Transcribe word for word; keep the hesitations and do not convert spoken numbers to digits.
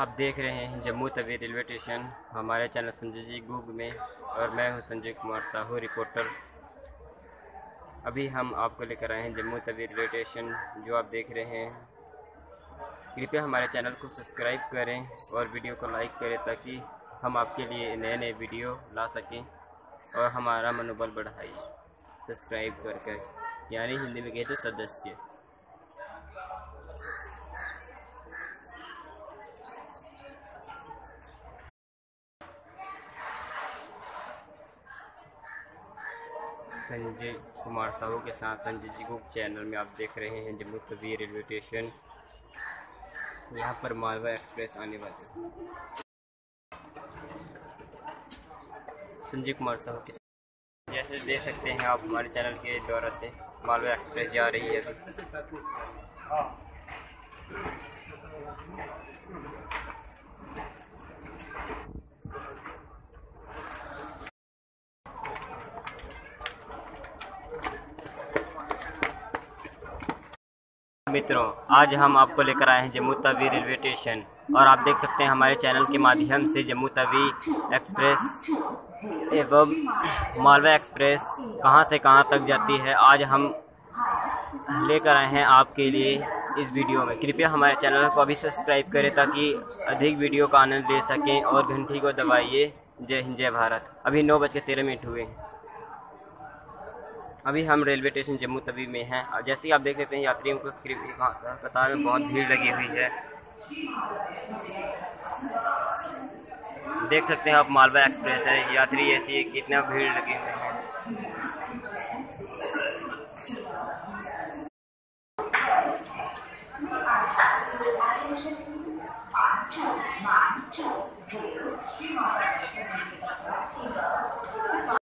आप देख रहे हैं Jammu Tawi railway station, channel Sanjay संजय जी गूग में, और मैं हूं संजय कुमार साहू रिपोर्टर। अभी हम आपको लेकर आए हैं जम्मू तवी रेलवे स्टेशन, जो आप देख रहे हैं। कृपया हमारे चैनल को सब्सक्राइब करें और वीडियो को लाइक करें, ताकि हम आपके लिए नए नए वीडियो ला सकें और हमारा मनोबल बढ़ाइए सब्सक्राइब करके, यानी हिंदी में कहते सदस्य। संजय कुमार साहू के साथ संजय जी गूग चैनल में आप देख रहे हैं जम्मू तवी रेलवे स्टेशन। यहाँ पर मालवा एक्सप्रेस आने वाली है। संजय कुमार साहू के साथ जैसे देख सकते हैं आप, हमारे चैनल के द्वारा से मालवा एक्सप्रेस जा रही है अभी। मित्रों, आज हम आपको लेकर आए हैं जम्मू तवी रेलवे स्टेशन, और आप देख सकते हैं हमारे चैनल के माध्यम से जम्मू तवी एक्सप्रेस एवं मालवा एक्सप्रेस कहां से कहां तक जाती है, आज हम लेकर आए हैं आपके लिए इस वीडियो में। कृपया हमारे चैनल को अभी सब्सक्राइब करें, ताकि अधिक वीडियो का आनंद ले सकें, और घंटी को दबाइए। जय हिंद, जय भारत। अभी नौ बज के तेरह मिनट हुए हैं। अभी हम रेलवे स्टेशन जम्मू तवी में हैं, और जैसे ही आप देख सकते हैं यात्रियों को कतार में बहुत भीड़ लगी हुई है। देख सकते हैं आप, मालवा एक्सप्रेस है, यात्री ऐसी कितना भीड़ लगी हुई है। Attention,